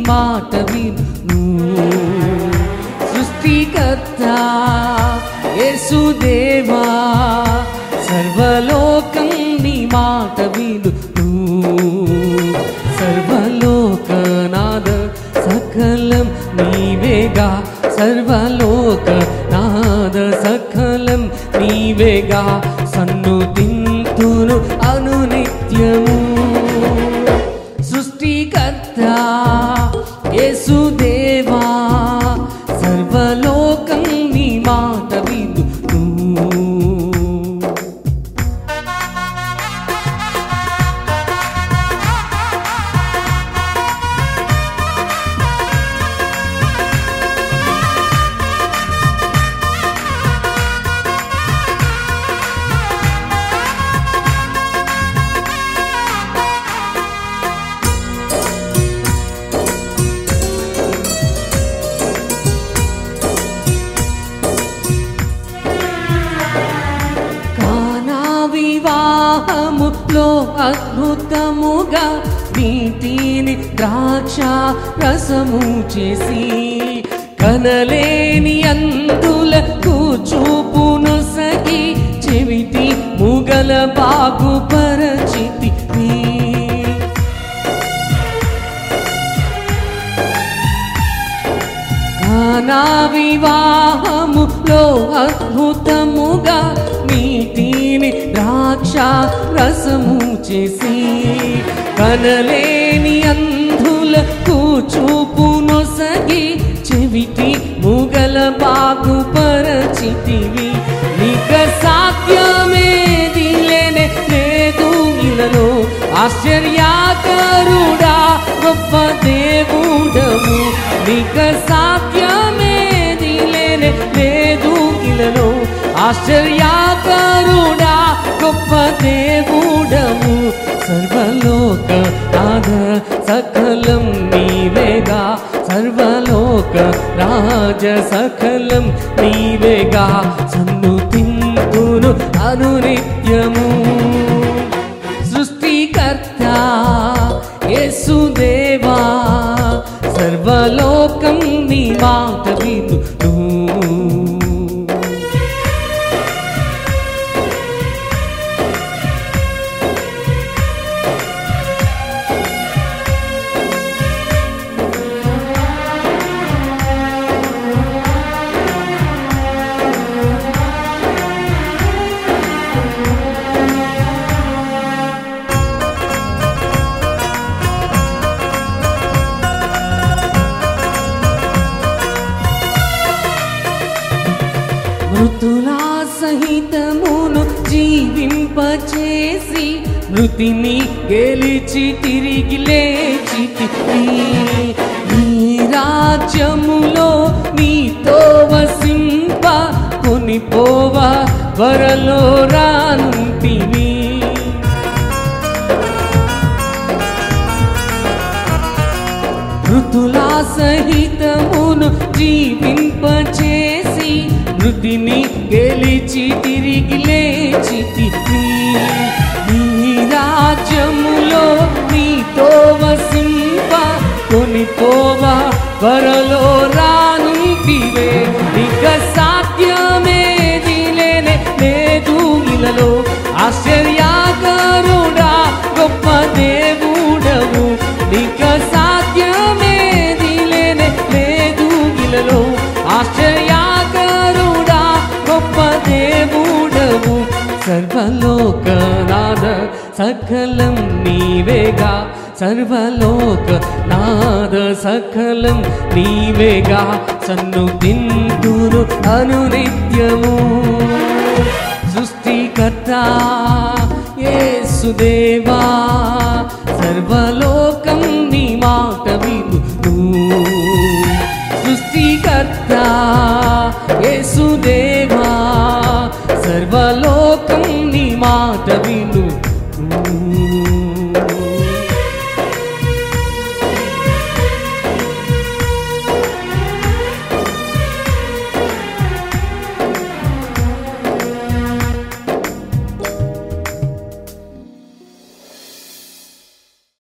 మాట విను. సృష్టికర్త యేసుదేవా సర్వలోకం నీ మాట విను. సర్వలోకనాథ సకలం నీవేగా, సర్వలోకనాథ సకలం నీవేగా. సన్నుతింతును అనునిత్యము. సృష్టికర్త యేసుదేవా సర్వలోకం నీ మాట విను. వివాహములో అద్భుతముగా నీటిని ద్రాక్ష రసము చేసి కనలేని అందులకు చూపును సగి చెవిటి ముగల బాగుపరచితి. కానా వివాహములో అద్భుతముగా నీటిని ద్రాక్ష రసము చేసి కనలేని అందులకు చూపును సగి చెవిటి ముగల బాగుపరచితివి. నీక సాధ్యమేది లేనే లేదు ఇలలో. ఆశ్చర్యకరుడా గొప్ప దేవుడము. నీక సాధ్యమేది లేనే లేదు ఇలలో. ఆశ్చర్యకరుడా గొప్ప దేవుడము. సర్వలోక నాథ సకలం నీవేగా, సర్వలోక రాజ సకలం నీవేగా. సన్నుతింతును అనునిత్యము. సృష్టికర్త యేసుదేవా సర్వలోకం నీ మాట విను. మృతులా సహితమును జీవింపచేసి మృతిని గెలిచి తిరిగి లేచితివి. నీ రాజ్యములో నీతో వసింప కొనిపోవా వరలో రానుంటివి. మృతులా సహితమును జీవింపచేసి మృతిని గెలిచి తిరిగి లేచితివి. నీ రాజ్యములో నీతో వసింప కొనిపోవా వరలో రానుంటివే. ఇక సాధ్యమేది లేనే లేదు ఇలలో. ఆశ్చర్యకరుడా గొప్ప దేవుడవు. ఇక సాధ్యమేది లేనే లేదు ఇలలో. ఆశ్చర్యకరుడా గొప్ప దేవుడవు. సర్వలోకనాథ సకలం నీవేగా, సర్వలోక నాథ సకలం నీవేగా. సన్నుతింతును అనునిత్యము. సృష్టికర్త యేసుదేవా సర్వలోకం నీ మాట విను.